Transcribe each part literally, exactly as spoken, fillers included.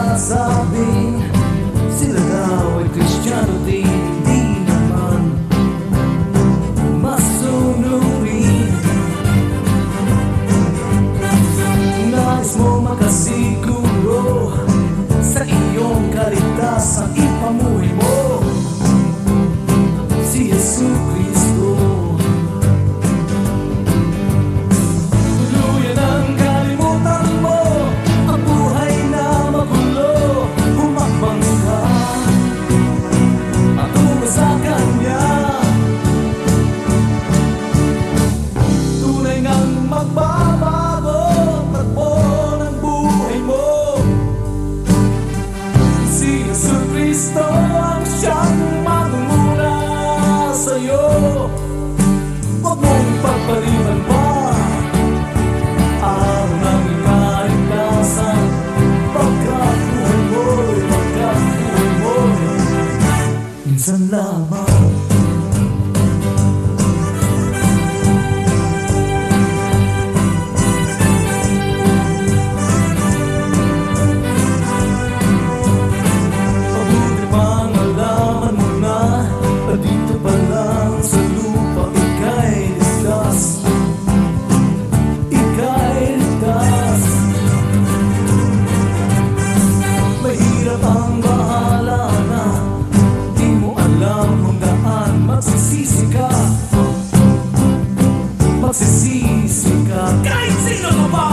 nagsasabing sila daw ay Kristiyano din, di naman masunurin. Nais mo makasiguro sa iyong kaligtasan, ipamuhay mo si Jesu Cristo. Tuluyan ang kalimutan mo ang buhay na magulo. Humakbang ka patungo sa Kanya. Tunay ngang magbabago ang takbo ng buhay mo. Si Jesu Cristo ang siyang magmumula sa'yo. Huwag mong pagpaliban pa ang nanging kaligtasan. Pagkat buhay mo'y, pagkat buhay mo'y minsan lamang. Mabuti pang malaman mo na dito pa lang sa lupa ika'y ligtas. Ika'y ligtas. Mahirap ang bahala na di mo alam kung daan magsisisi ka. Magsisisi ka kahit sino ka pa.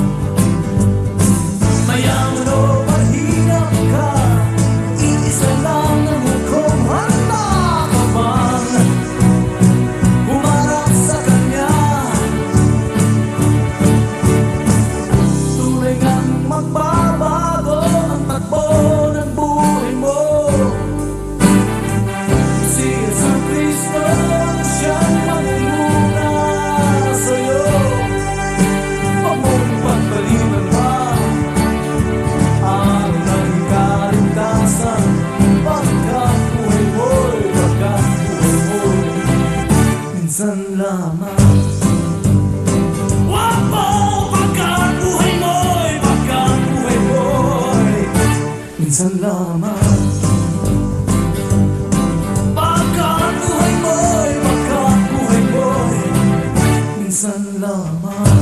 Mayaman o mahirap ka, iisa lang ang hukom. Handa ka bang humarap sa Kanya? Tunay ngang magbabago ang takbo ng buhay mo. Si Jesu Cristo ang siyang magmumula sa'yo. Huwag mong pagpaliban pa ang nanging kaligtasan. Pagkat buhay mo'y, pagkat buhay mo'y minsan lamang. Wag mo pagkat buhay mo'y, pagkat buhay mo'y minsan lamang. Pagkat buhay mo'y, pagkat buhay mo'y minsan lamang.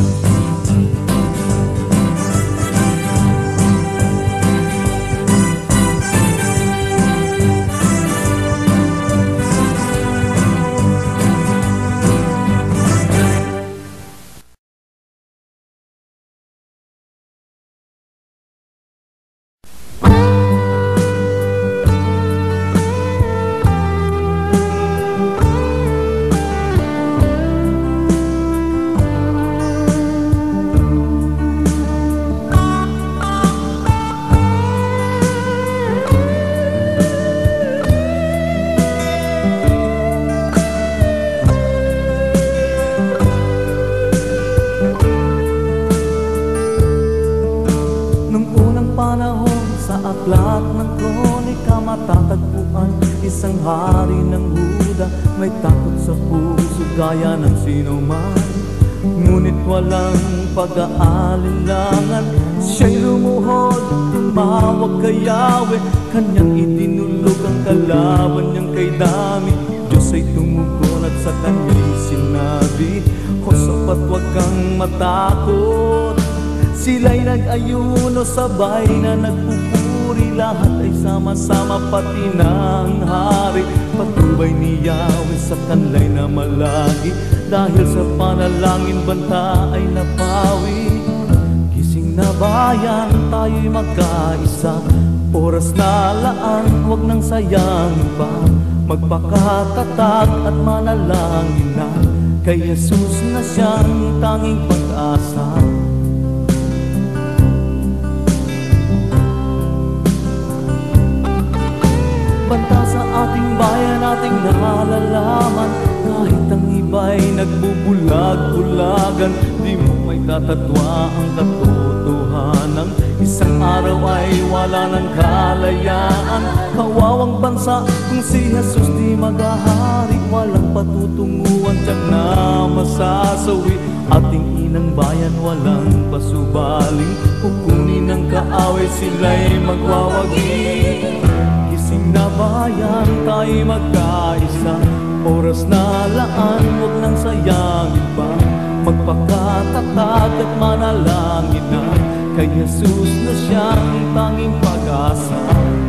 Nung unang panahon sa aklat ng kronika matatagpuan isang hari ng Huda, may takot sa puso gaya ng sino man. Ngunit walang pag-aalinlangan, siya'y lumuhod, tumawag kay Yahweh. Kanyang itinulog ang kalaban niyang kay Dami. Diyos ay tumugon at sa kanya'y sinabi, Hosapat, wag kang matakot. Sila'y nag-ayuno, sabay na nagpupuri. Lahat ay sama-sama, pati na ang hari. Patubay ni Yahweh sa kanlay na malagi. Dahil sa panalangin, banta ay napawi. Gising na bayan, tayo'y magkaisa. Oras na laan, huwag nang sayangin pa. Magpakatatag at manalangin na kay Jesus na siyang tanging pag-asa. Banta sa ating bayan, ating nalalaman. Kahit ang iba'y nagbubulag-bulagan, di mo may tatatwa ang katotohanan. Isang araw ay wala ng kalayaan. Kawawang bansa kung si Jesus di maghahari. Walang patutunguhan, tiyak na masasawi. ating inang bayan walang pasubaling. Kukunin ng kaaway sila'y magwawagi. Gising na bayan, tayo magkaisa. Oras na laan, huwag nang sayangin pa. Magpakatatag at manalangin na kay Jesus na siyang tanging pag-asa.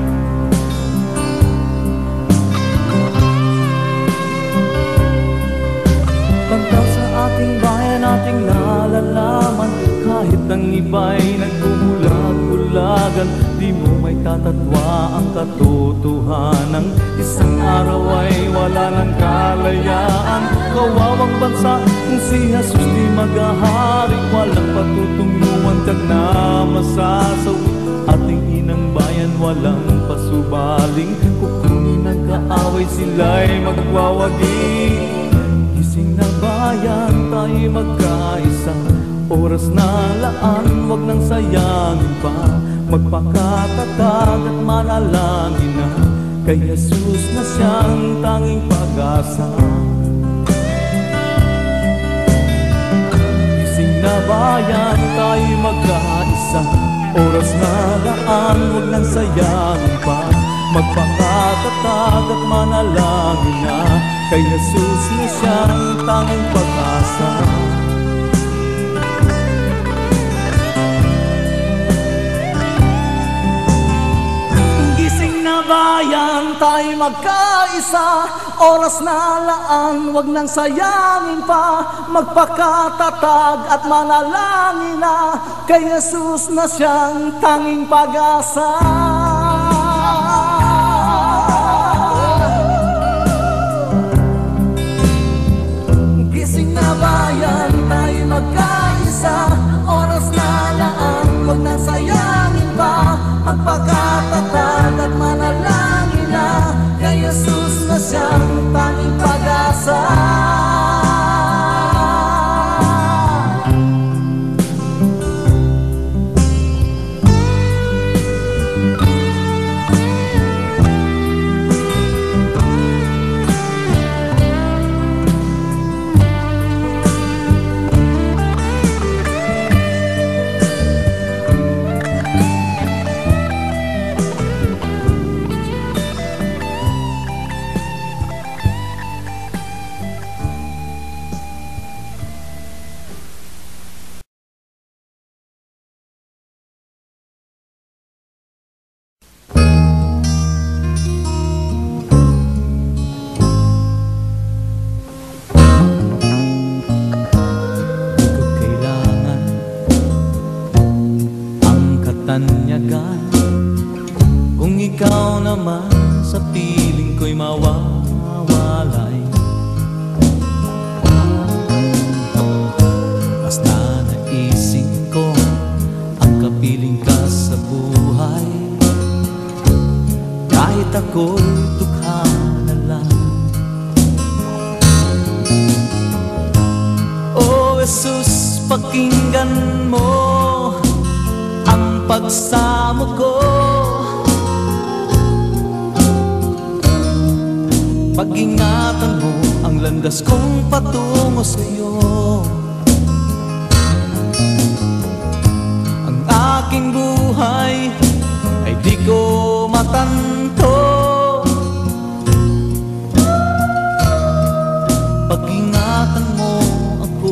Banta sa ating bayan, ating nalalaman. Kahit ang iba'y nagbubulag-bulagan, di mo may tatatwa ang katotohanan. Isang araw ay wala ng kalayaan. Kawawang bansa kung si Jesus di maghahari. Walang patutunguhan kag na masasawi. Ating inang bayan walang pasubaling. Kukunin ng kaaway sila'y magwawagi. Gising na bayan, tayo magkaisa. Oras na laan, wag nang sayangin pa. Magpakatatag at manalangin na kay Jesus na siyang tanging pag-asa. Gising na bayan, tayo magkaisa. Oras na laan, wag nang sayangin pa. Magpakatatag at manalangin na kay Jesus na siyang tanging pag-asa. Gising na bayan, tayo magkaisa. Oras na laan, wag nang sayangin pa. Magpakatatag at manalangin na kay Jesus na siyang tanging pag-asa. Gising na bayan, tayo magkaisa. Oras na laan, wag nang sayangin pa. Magpakatatag at manalangin na kay Jesus na siyang tanging pag-asa. Kung ikaw naman sa piling ko'y mawawalay, basta naisip ko ang kapiling ka sa buhay. Kahit ako'y dukha na lang. Oh Jesus, pakinggan mo ang pagsamo ko. Pag-ingatan mo ang landas kong patungo sa'yo. Ang aking buhay ay di ko matanto. Pag-ingatan mo ako.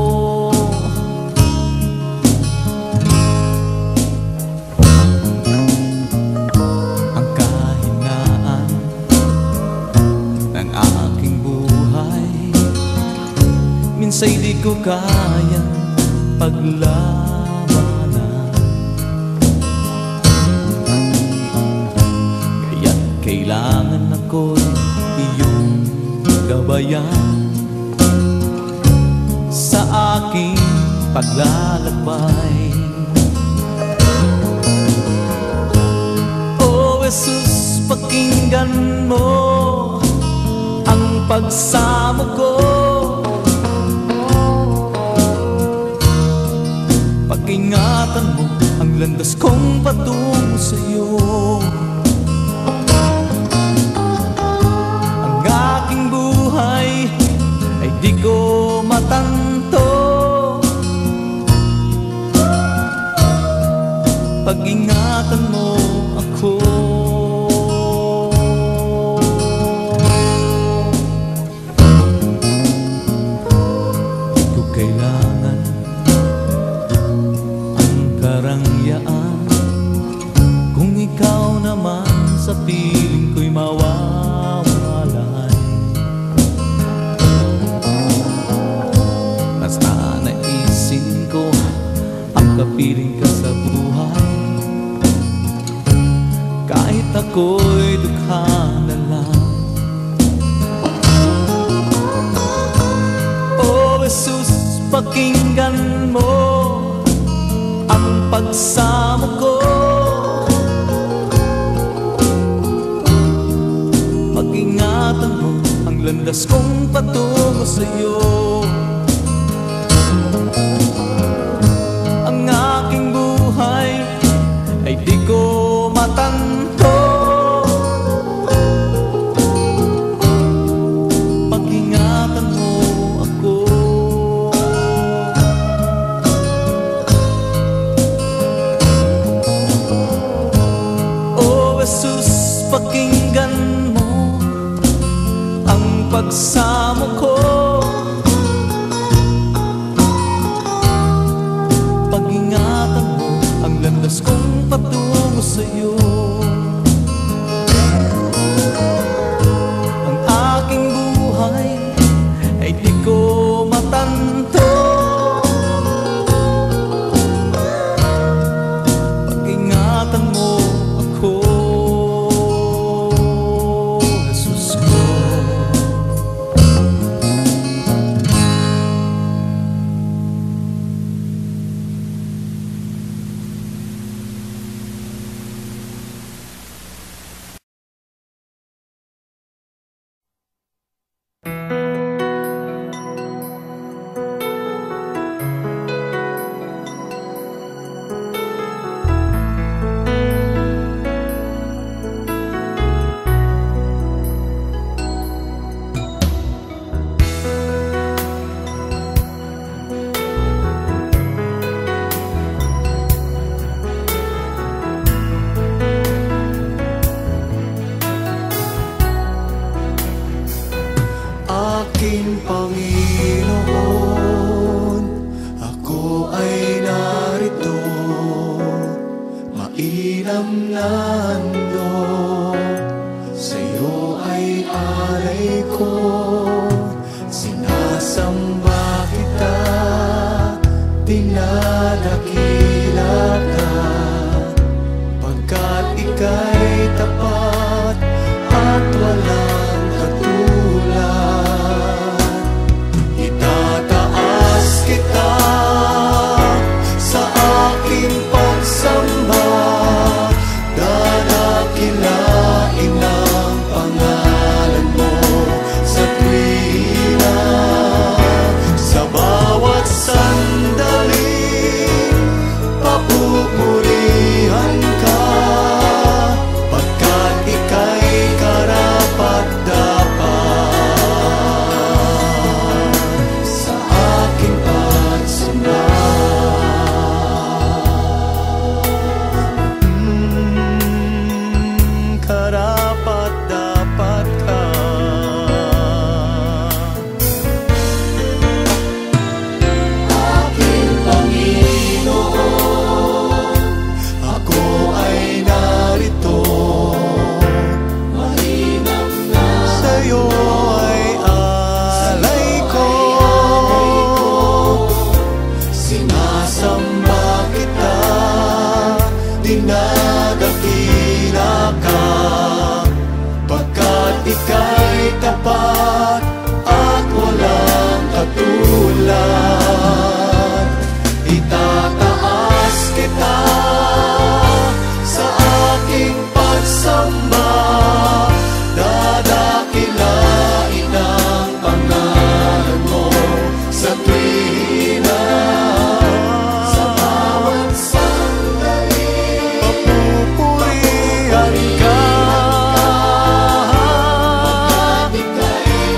Minsa'y di ko kayang paglabanan, kaya't kailangan ako'y iyong gabayan sa aking paglalakbay. Oh Jesus, pakinggan mo ang pagsamo ko. Pag-ingatan mo ang landas kong patungo sa'yo. Ang aking buhay ay di ko matanto. sa piling ko'y mawawalay. Basta naisin ko ang kapiling ka sa buhay, kahit ako'y dukha na lang. Oh Jesus, pakinggan mo ang pagsamo ko, pag-ingatan mo ang landas kong patungo sa'yo. Ang aking buhay ay di ko matanto, pag-ingatan mo ako. Oh Jesus, pakinggan mo ang pagsamo ko, pag-ingatan mo ang landas kong patungo sa'yo. Ang aking buhay ay di ko matanto, pag-ingatan mo ako, Jesus ko. Aking Panginoon, ako ay narito, mainam na handog, sa'yo ay alay ko, sinasamba kita, dinadakila ka, pagkat ika'y tapat at walang katulad. Kita sa aking pagsamba, dadakilain ang pangalan mo sa tuwina, sa bawat sandali, papupurihan ka, pagkat ika'y karapat-dapat sa aking pagsamba. Mm, karapat-dapat ka. Aking Panginoon, ako ay narito, mainam na sa'yo ay alay ko, sinasamba kita, dinadakila ka, pagkat ika'y tapat at walang katulad. Itataas kita sa aking pagsamba, dadakilain ang pangalan mo sa tuwina, sa bawat sandali, papupurihan ka, pagkat ika'y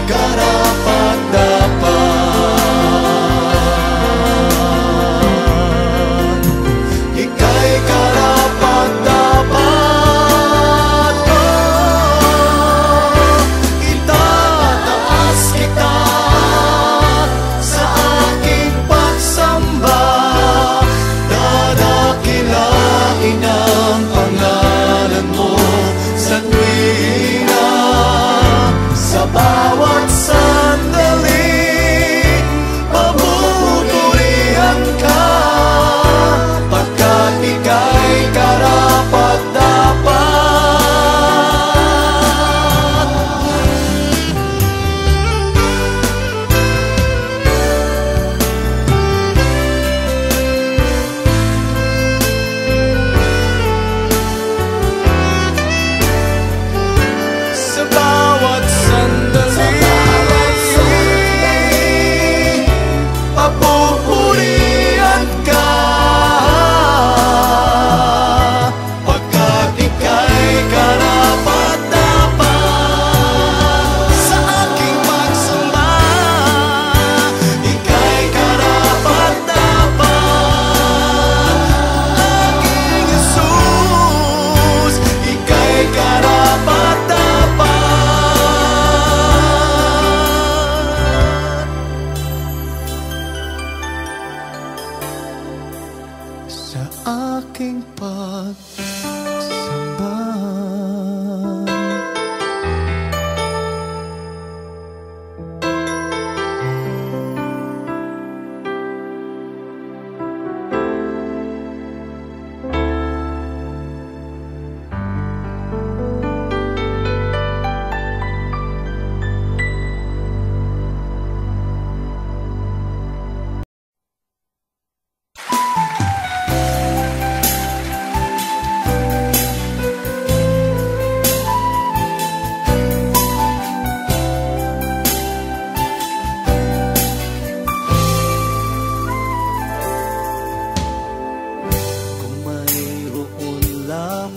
karapat-dapat, ika'y karapat-dapat, oh, itataas kita sa aking pagsamba, dadakilain ang pangalan mo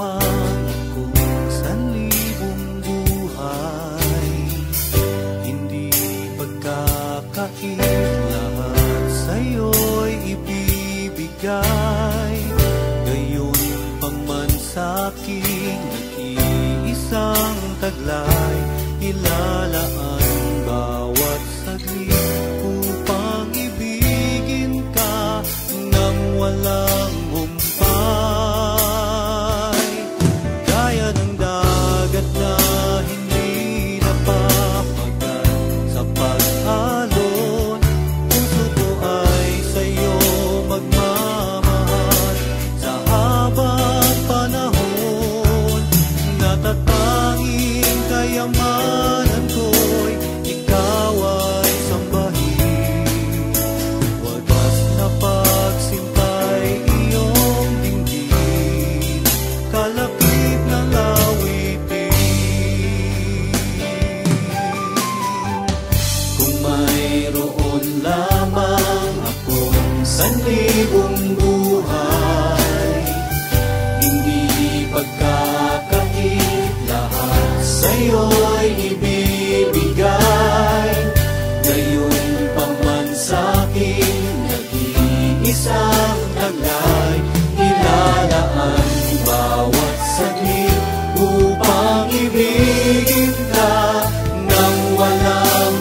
lamang akong sanlibong buhay. Hindi pagkakait, lahat sa'yo'y ibibigay. Gayon pang man sa'king nag-iisang taglay, ilalaan bawat saglit upang ibigin ka nang walang humpay. Gaya ng dagat na hindi napapagal sa pag-alon, puso ko ay sa'yo magmamahal. Sa habang panahon, natatanging kayamanan ko'y ikaw ay sambahin. Wagas na pagsintay iyong dinggin, kalakip ng awitin. Kung mayroon lamang akong sanlibong buhay, hindi pagkakait, lahat sa'yo'y ibibigay. Gayon pa man sa'kin nag-iisang taglay, ilalaan bawat saglit upang ibigin ka nang walang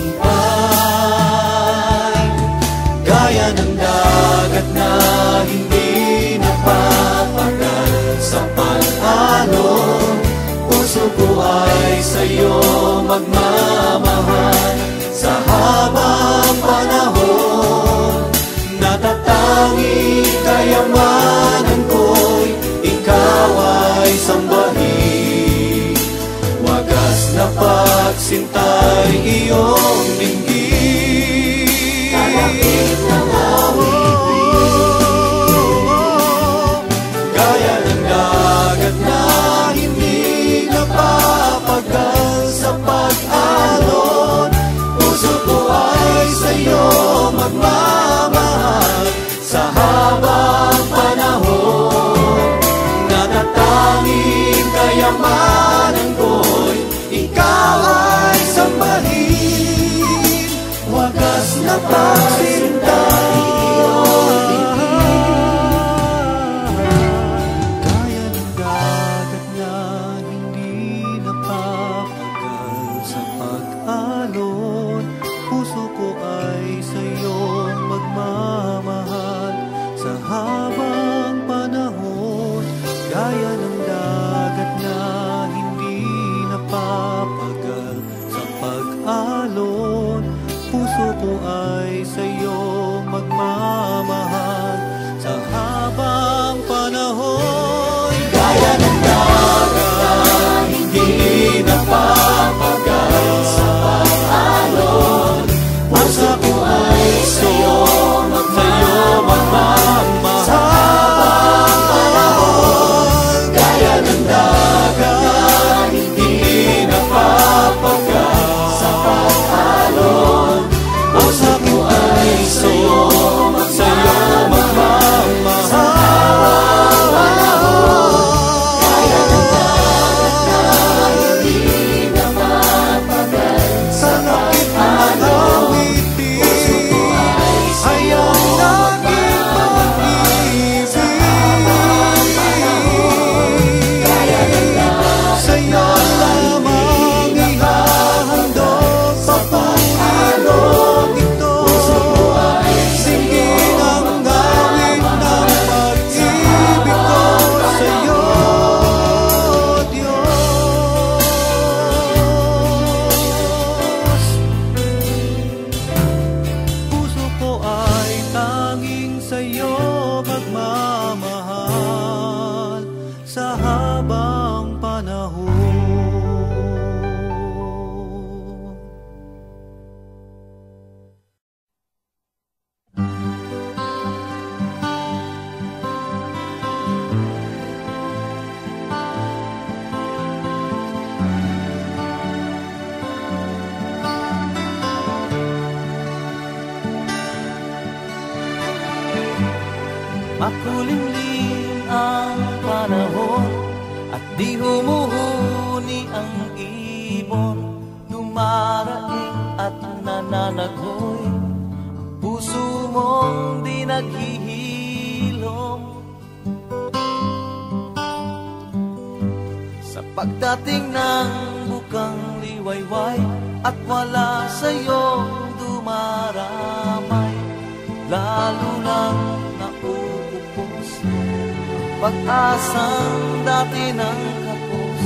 humpay. Gaya ng dagat na hindi napapagal sa pag-alon, puso ko ay sa'yo magmamahal. Sa habang panahon, natatanging kayamanan ko'y ikaw ay sambahin. Wagas na pagsintay iyong dinggin, kalakip ng awitin. Gaya ng dagat na hindi napapagal sa pag-alon, puso ko ay sa'yo magmamahal. Sa habang panahon, natatanging kayamanan ko'y ikaw ay sambahin. Wagas na pagsintay iyong dinggin, gaya ng dagat na hindi napapagal sa pag-alon, puso ko ay sa'yo magmamahal. Sa habang panahon, gaya ng dagat na hindi napapagal sa pag-alon, puso ko ay sa'yo magmamahal. Sa habang panahon, gaya ng dagat na hindi napapagal sa pag-alon, puso ko ay sa'yo magmamahal. Sa habang panahon, gaya ng dagat na hindi napapagal sa pag-alon, puso ko ay sa'yo nananagoy, ang puso mong di naghihilom. Sa pagdating ng bukang liwayway at wala sa'yong dumaramay, lalo lang nauupos ang pag-asang dati ng kapos.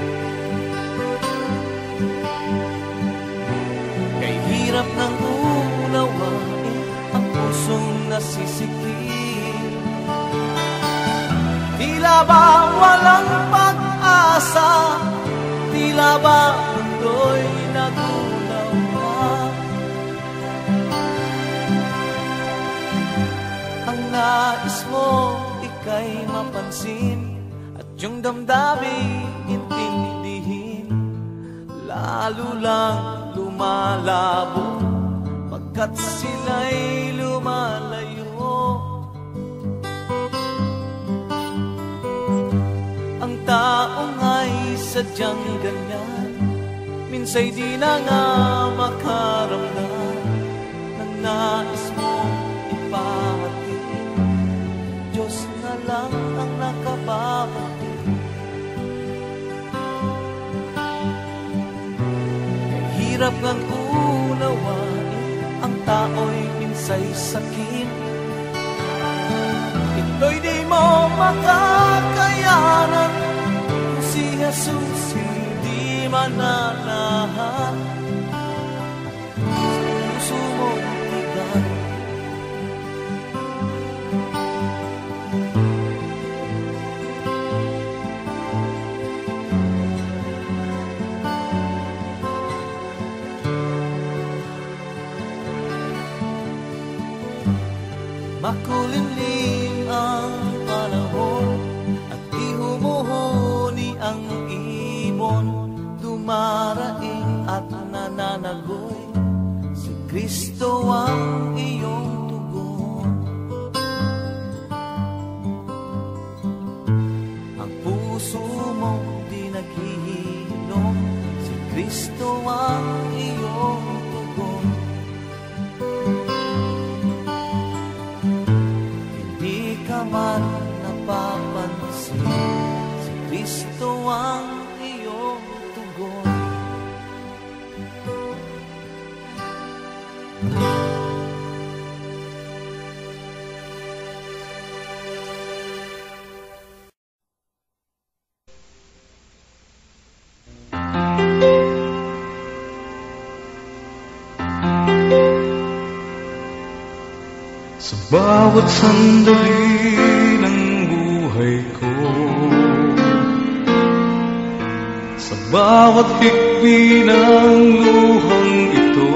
Kay hirap ng unawain ang pusong nasisikil, tila ba walang pag-asa, tila ba mundo'y nagulaw na. Ang nais mo ika'y mapansin at yung damdamin intindihin, lalo lang lumalabo pagkat sila'y lumalayo. Ang taong ay sadyang ganyan, minsa'y di na nga makaramdam ng nais mong ipahatid. Diyos na lang ang nakapapatid. Kahirap ngang unawain ang tao'y minsa'y sakit, ito'y di mo makakayanan kung si Jesus hindi mananahan sa puso mong tigan. Makulimlim ang panahon at di humuhuni ang ibon, dumaraing at nananagoy, si Kristo ang iyong tugon. Ang puso mong di naghihilom, si Kristo ang iyong tugon. Man napapansin, si Kristo ang iyong tugon. Sa bawat sandali ng buhay ko, sa bawat hikbi ng luhang ito,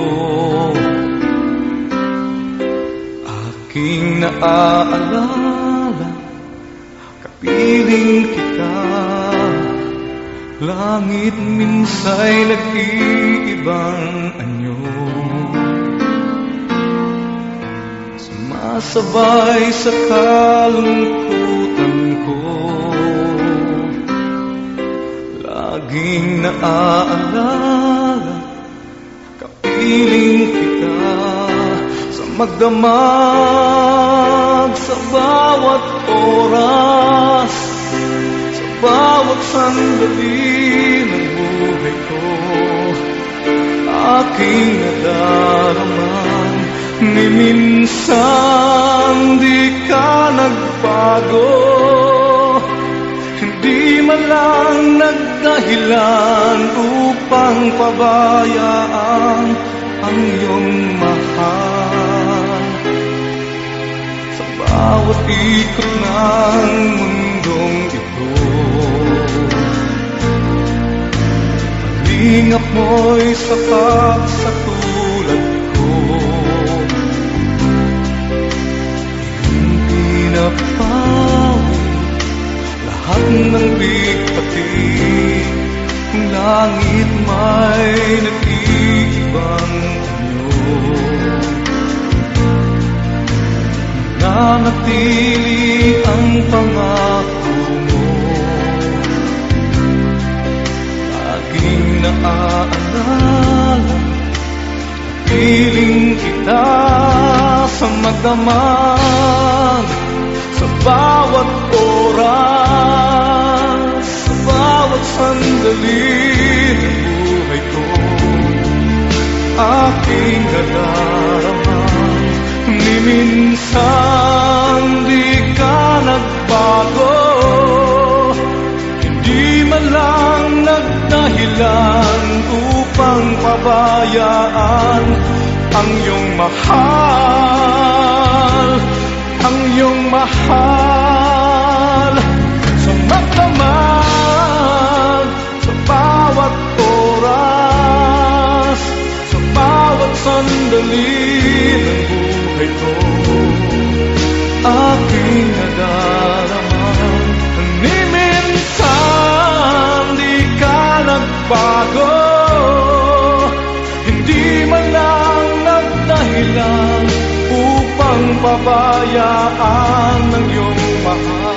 aking naaalala, kapiling kita. Langit minsa'y nag-iibang anyo, sumasabay sa kalungkutan ko. Laging naaalala, kapiling kita sa magdamag sa bawat oras, sa bawat sandali ng buhay ko. Aking nadaraman, ni minsan di ka nagbago, hindi man lang nagdahilan upang pabayaan ang iyong mahal. Sa bawat ikot ng mundong ito, paglingap mo'y sapat sa tulad ko. Pinapawi lahat ng bigpati, kung langit may nag-iibang anyo. Nanatili ang pangako mo, laging naaalala, piling kita sa magdamag, sa bawat oras, sa bawat sandali ng buhay ko. Aking nadaraman, ni minsan di ka nagbago, hindi man lang nagdahilan upang pabayaan ang iyong mahal, ang iyong mahal. Sa magdamag, sa bawat oras, sa bawat sandali ng buhay ko, aking nadaraman, ni minsan di ka nagbago, hindi man lang nagdahilan upang pabayaan ng iyong mahal.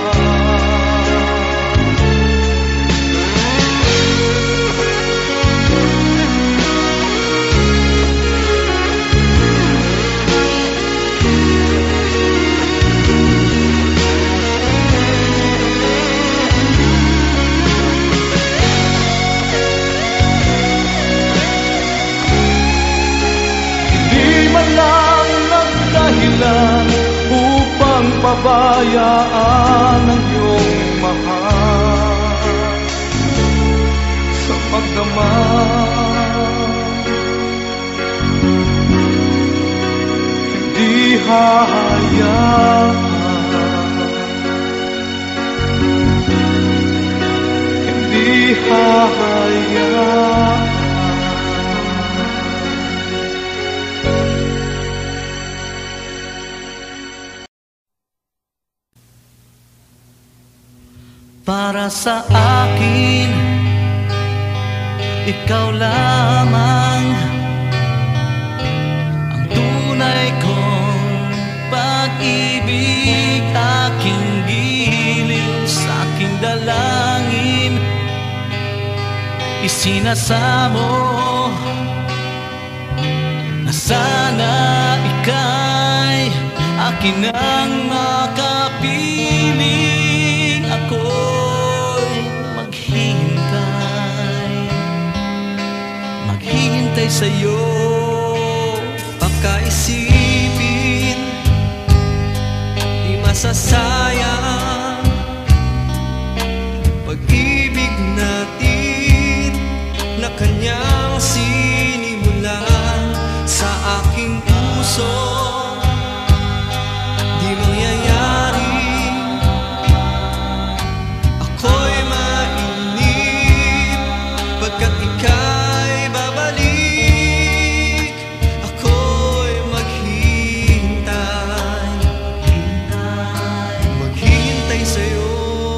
Upang pabayaan ang iyong mahal sa magdamag, hindi hahayaan, hindi hahayaan. Para sa akin, ikaw lamang ang tunay kong pag-ibig, aking giliw sa aking dalangin. Isinasamo na sana ika'y akin ang makapiling. Ako'y maghihintay, maghihintay sa'yo. Pagkaisipin, di masasayang pag-ibig natin na kanyang sinimulan sa aking puso. Di mangyayari, ako'y mainip pagkat ika'y babalik. Ako'y maghihintay, maghihintay sa'yo.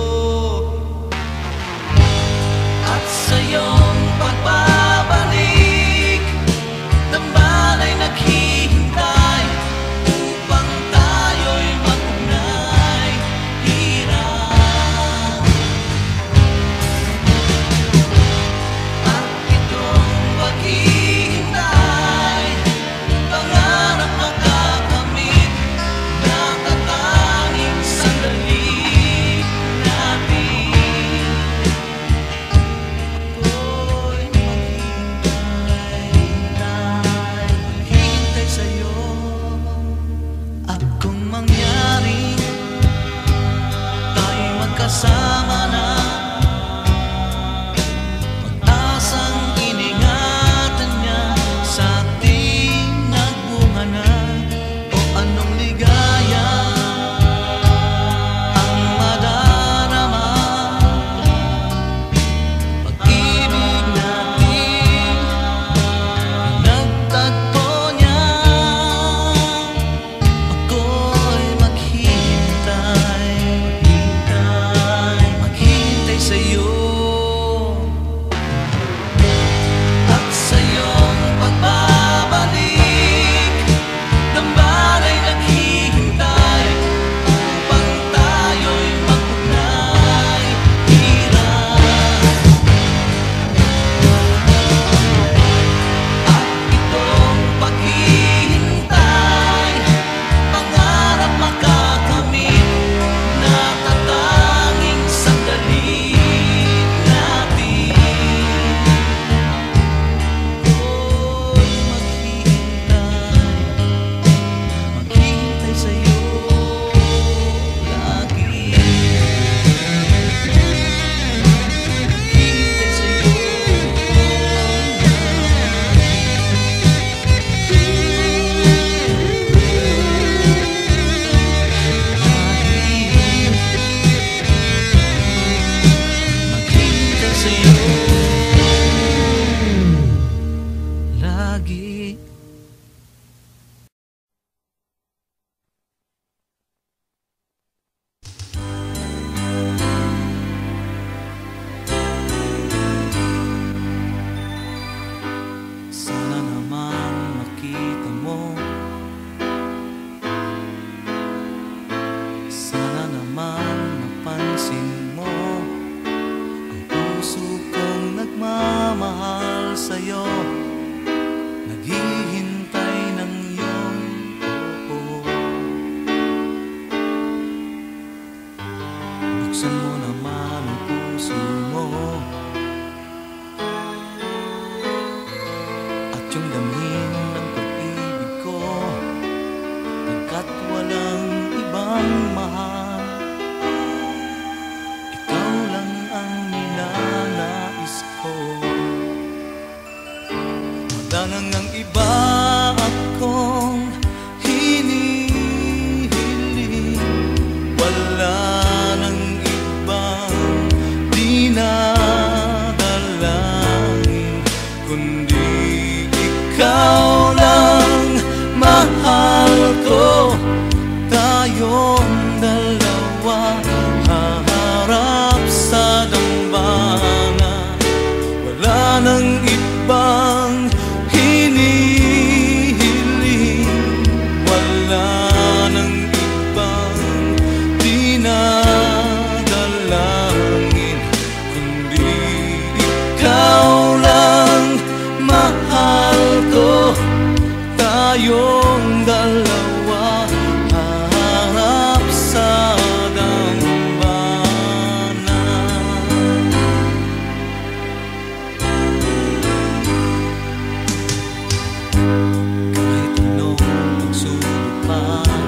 At sa iyong pagbabalik, tambalay naghihintay. lagi. Sana naman makita mo, sana naman mapansin mo ang puso kong nagmamahal sa'yo, naghihintay ng iyong oo. Buksan mo naman ang puso mo at yung damhin ng pag-ibig ko, pagkat walang ibang mahal, ikaw lang ang ninanais ko. Wala nang ang iba akong hinihiling, wala nang ibang dinadalangin, kundi ikaw lang mahal ko. Tayong dalawa haharap sa dambana, wala nang ibang hinihiling, wala nang ibang dinadalangin, kundi ikaw lang mahal ko. Tayong dalawa haharap sa dambana. Kahit anong pagsubok pa,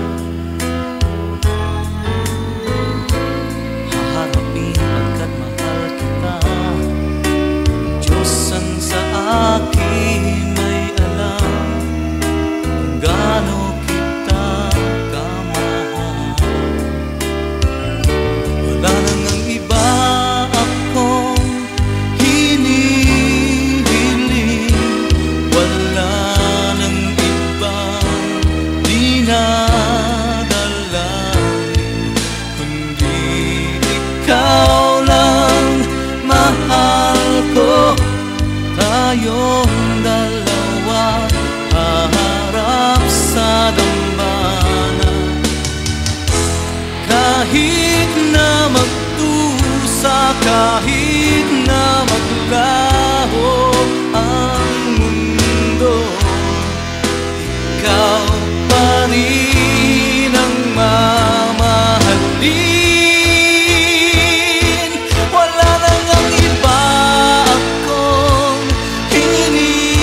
haharapin pagkat mahal kita. Diyos ang sa akin ay alam kung gaano kita kamahal. Wala nang ang iba akong hinihiling, wala nang ibang dinadalangin, kundi ikaw lang mahal ko. Tayong dalawa haharap sa dambana, kahit na magdusa, kahit na maglaho ang mundo, ikaw pa rin ang mamahalin. Wala nang ang iba akong hinihiling,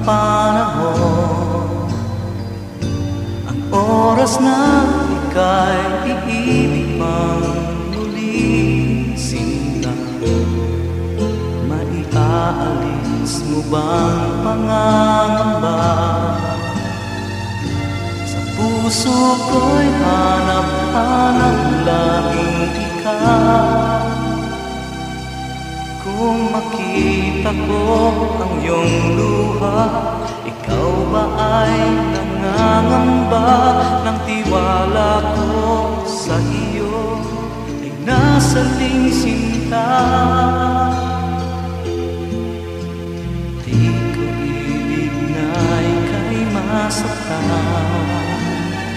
panahon, ang oras na ika'y iibig pang muli, sinta. Maiaalis mo bang pangangamba? Sa puso ko'y hanap-hanap laging ikaw. Kung makita ko ang iyong luha, ikaw ba ay nangangamba? Ng tiwala ko sa iyo ay nasaling sinta. Di ko ibig na ika'y masaktan,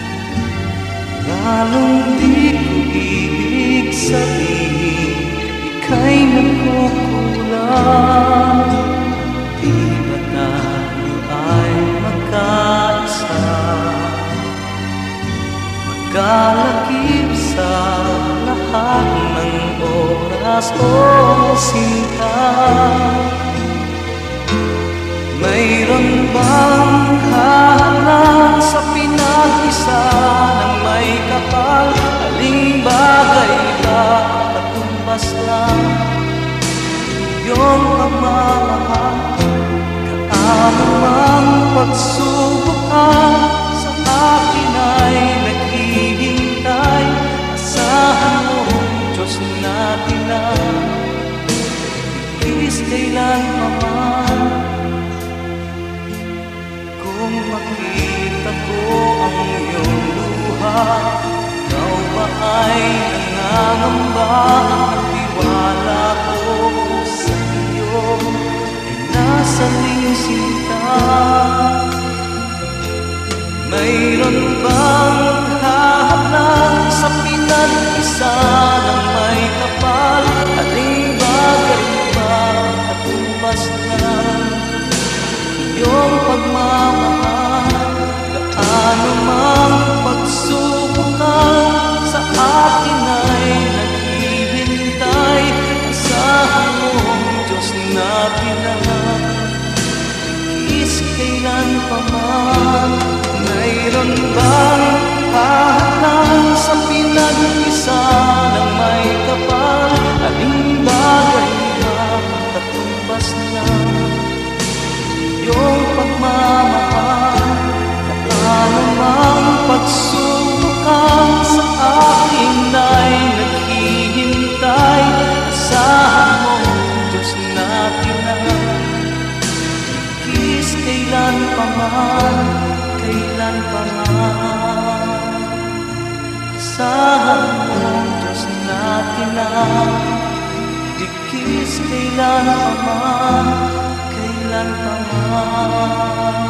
lalong di ko ibig sabihin ika'y nagkukulang. Di ba tayo ay magkaisa, magkalakip sa lahat ng oras o sinta? Mayroon bang halang sa pinag-isa ng may kapal? Aling bagay ba katumbas lang iyong pagmamahal? Kaano mang pagsubok sa akin ay naghihintay. Asahan mo, Diyos natin na ikis kailan pa man. Kung makita ko ang iyong luha, ikaw ba ay nangangamba? Ang tiwala ko sa iyo ay nasaling sinta. Mayroon bang hahanap sa pinag-isa ng may kapal? Aling bagay ba katumbas na iyong pagmamahal? Gaano mang pagsubok sa akin ay naghihintay. Asahan mo, Diyos natin na is kailan pa man. Mayroon bang hahanap sa pinag-isa ng may kapal? Aling bagay ba katumbas na iyong pagmamahal? Kaano mang pagsubok sa akin ay naghihintay. Asahan mo, Diyos natin na ikis kailan pa man, kailan pa man. Asahan mo, Diyos natin na ikis kailan pa man, kailan pa man.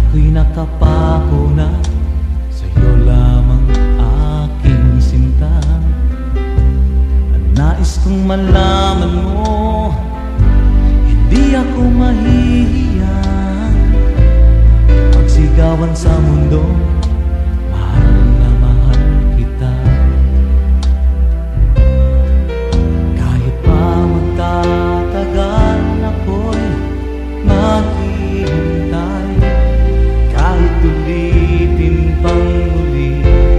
ako'y nakapako na sa'yo lamang aking sinta. At nais kong malaman mo, hindi ako mahihiya magsigawan sa mundo, mahal na mahal kita. Kahit pa magtatagal ako'y maghihintay, kahit ulitin pang muli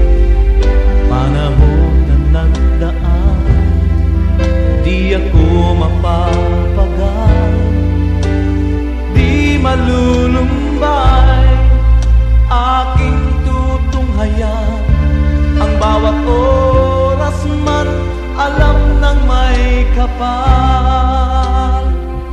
panahon na nagdaan, di ako mapapagal, di malulumbay, aking tutunghayan ang bawat oras man alam ng may kapal.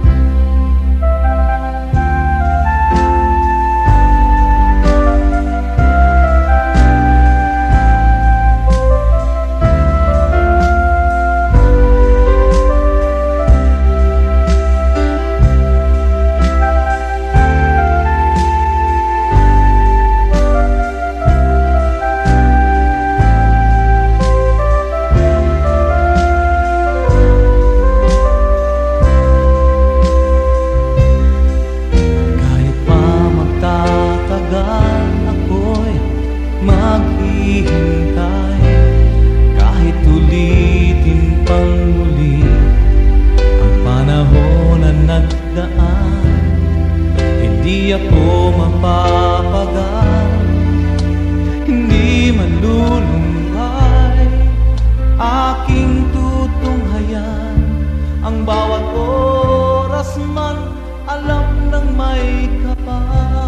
Maghihintay, kahit ulitin pang muli ang panahon na nagdaan, hindi ako mapapagal, hindi malulumbay, aking tutunghayan ang bawat oras man alam ng may kapal.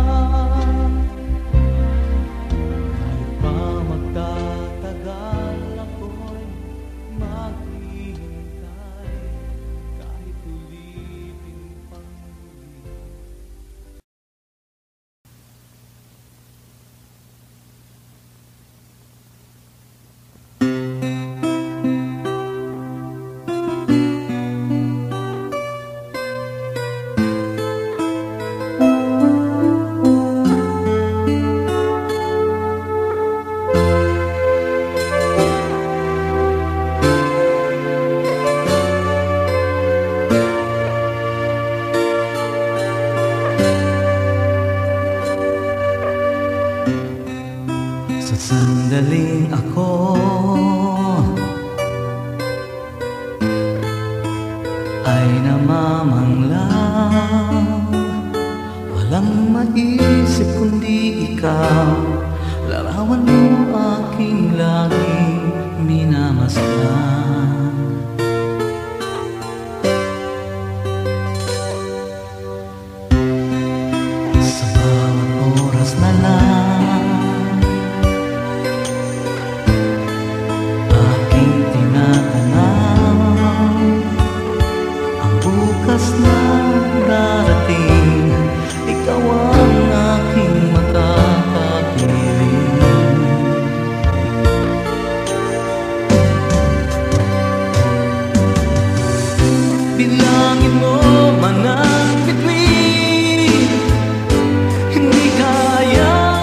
Sandaling ako ay namamanglang, walang maisip kundi ikaw, larawan mo aking laging minamasdan. Sa bawat oras na lang na darating, ikaw ang aking makakapiling. Bilangin mo man ang bituin, hindi kaya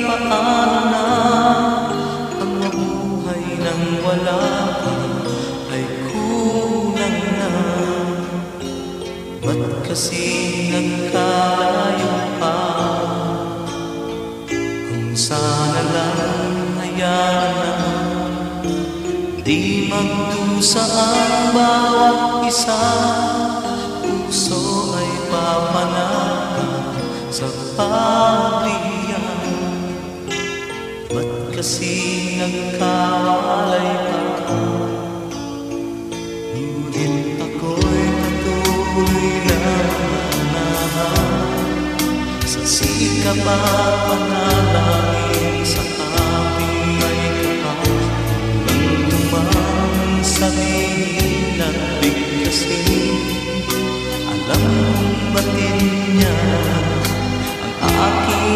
paano na ang mabuhay nang wala ka ay kulang na. Ba't kasi nagkalayo pa? Kung sana lang hayaan na di magdusa ang bawat isa, puso ay papanatag sa pagliyan. Ba't kasi nagkawalay pa? Ngunit ako'y patuloy na manahan sa sikap at panalangin sa aking may kapal. Nang tumang sabihin at bigkasin, alam kong batid niya ang aking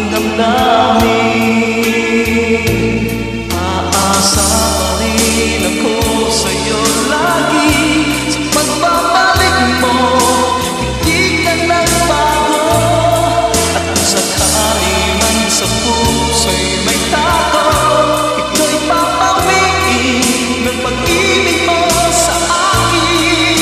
damdamin. Aasa pa rin ako sa'yo lagi, sa pagbabalik mo hindi ka nagbago. At kung sakali man sa puso'y may tako, ito'y papawiin ng pag-ibig mo sa akin.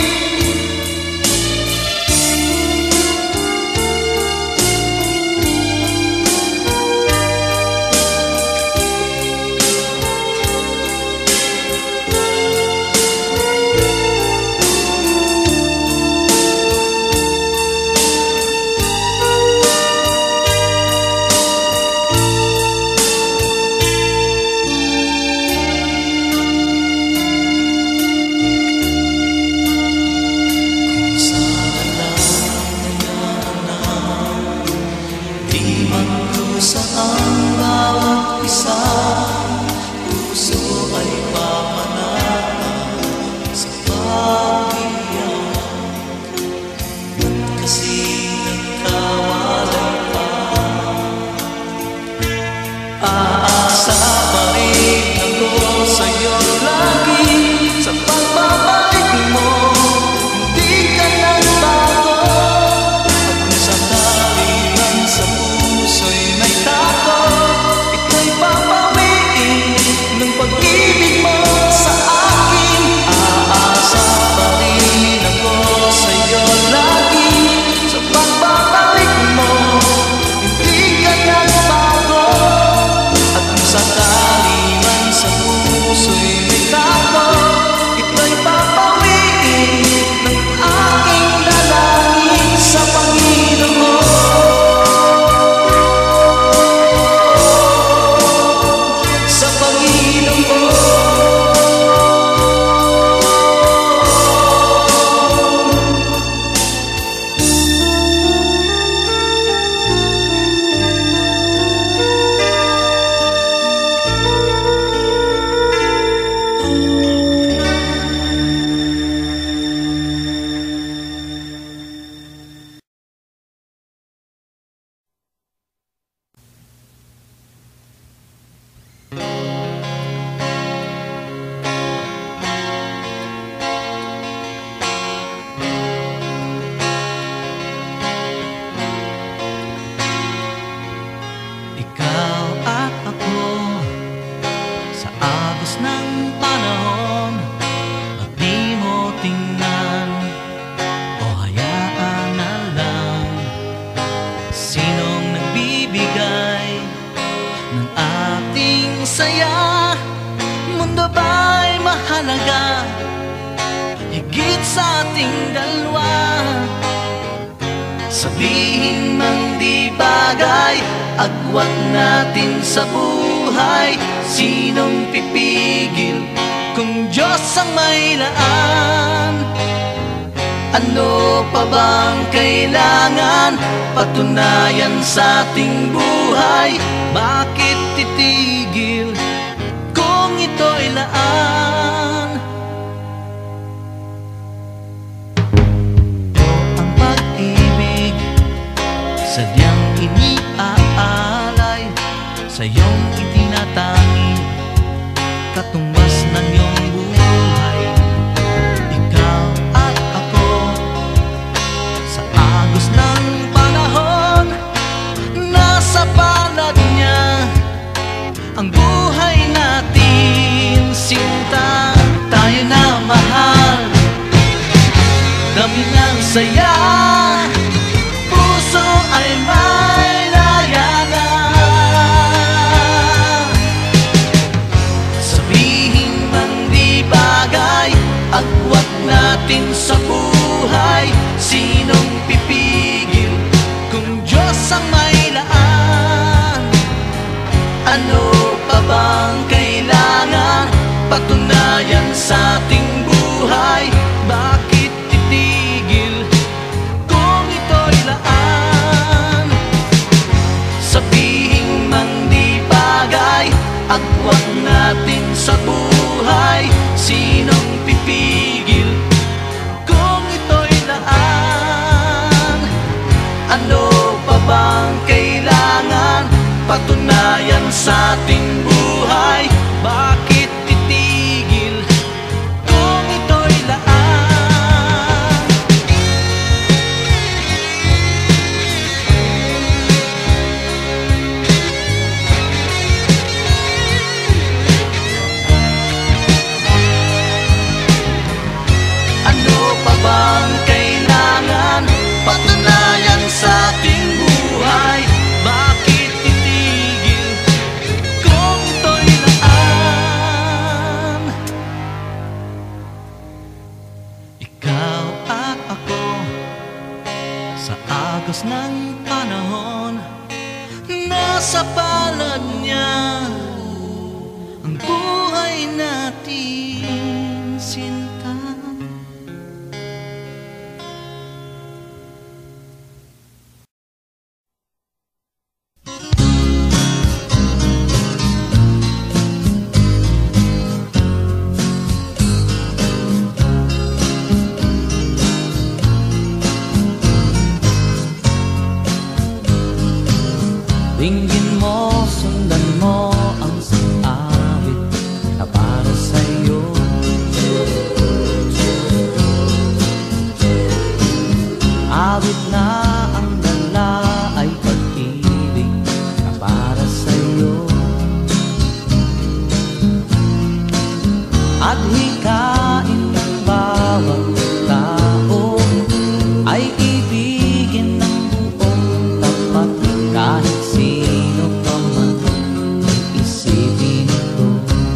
Sabihin mang di bagay, agwat natin sa buhay. Sinong pipigil kung Diyos ang may laan? Ano pa bang kailangan patunayan sa ating buhay? Bakit titigil kung ito'y laan? Ang pag-ibig sadyang iniaalay, sa iyong itinatangi katumbas ng iyong buhay. Ikaw at ako sa agos ng panahon, nasa palad niya. ang buhay natin. Sinta, tayo na mahal, dami ng saya, puso ay may layanan. Sabihin man di bagay, agwat natin sa buhay, sinong pipigil kung Diyos ang may laan? Ano pa bang kailangan patunayan sa ating buhay? Bakit titigil kung ito'y laan? Sabihin man di bagay, agwat natin sa buhay, sinong pipigil kung ito'y laan? Ano pa bang kailangan patunayan sa ating buhay? Bakit titigil kung ito'y laan? Ano pa bang kailangan patunayan sa ating buhay? Bakit titigil kung ito'y laan? Ikaw at ako, sa agos ng panahon, nasa palad niya ang buhay natin, sinta. Tingin mo, sundan mo ang sang-awit na para sa'yo. Awit na ang dala ay pag-ibig na para sa'yo. At hikain ng bawat tao ay ibigin ng buong tapat, kahit sino pa man ay isipin ito.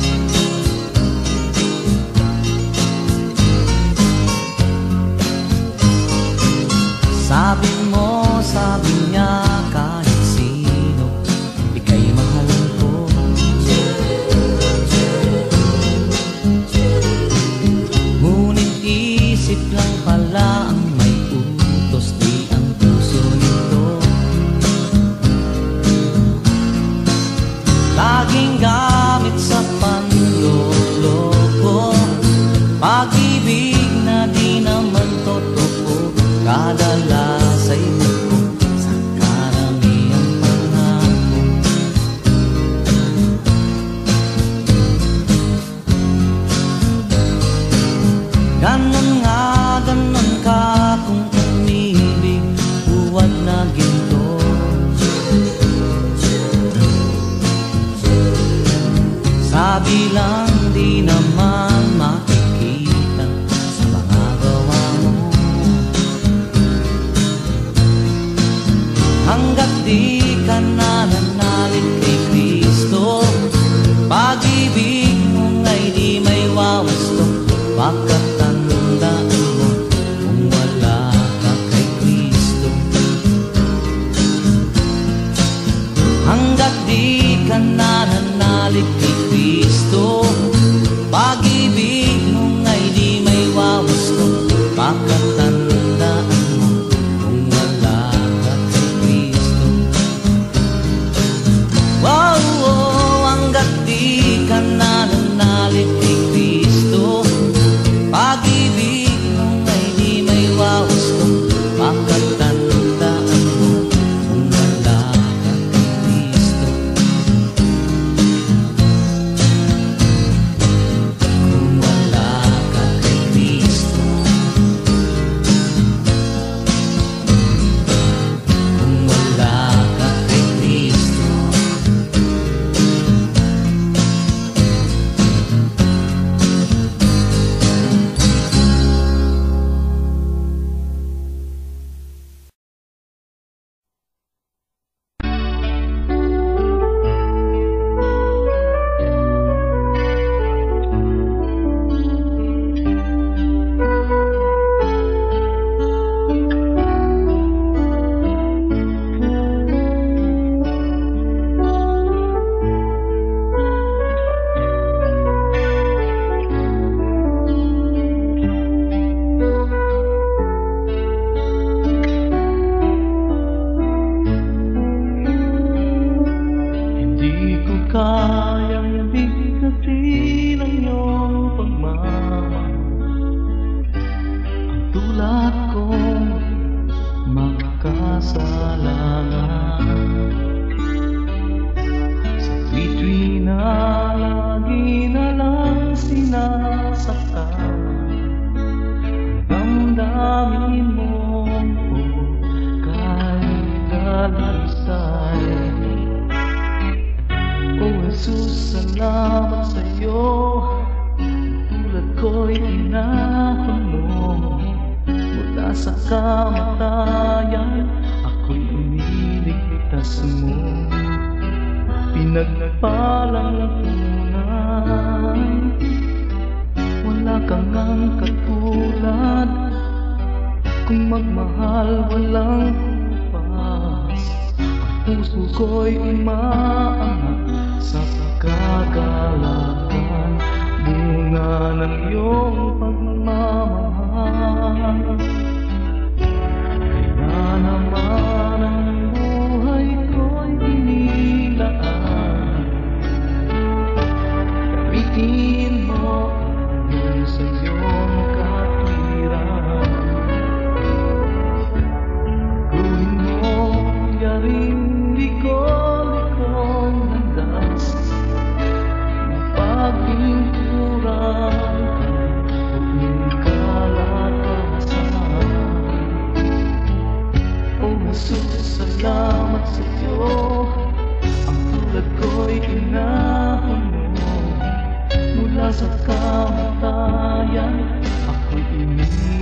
Sabi mo, sabi niya, kahit sino, ika'y mahal ko. Ngunit isip lang pala ang may utos, di ang puso nito. Laging gamit sa panloloko, pag-ibig na di naman totoo, kadalasa'y muko sa karamihang pangako. Ganon nga, ganon ka kung umibig, buwag na ginto. Sabi lang di naman makikita sa mga gawa mo, hanggat di ka nananalig kay Kristo. Pag-ibig mo nga'y di may wawasto, bakit tandaan mo kung wala ka kay Kristo? Hanggat di ka nananalig kay Kristo, pag-ibig mo nga'y di may wawasto, bakit tandaan mo kung wala ka kay Kristo? Wow, oh, hanggat di ka nananalig kay Kristo, Di ko kayang bigkasin ang iyong pagmamahal. Ang tulad kong makasalanan. Sa tuwi-tuwi na lagi na lang sinasaktan ang damdamin mo kay dalaysay. O Jesus, salamat sa'yo, tulad ko'y inahon mo. Mula sa kamatayan, ako'y iniligtas mo. Pinagpalang tunay, wala kang ang katulad. Kung magmahal walang kumpas, ang puso ko'y umaangat sa kagalakan, bunga ng iyong pagmamahal. Kaya naman ang buhay ko'y inilaan, gamitin mo yun sa iyong katwiran. Gawin mo yaring likod-likod landas, mapagpinturan o kalakasan. O Jesus, salamat sa iyo, ang tulad ko'y inahon mo. Mula sa kamatayan, ako'y iniligtas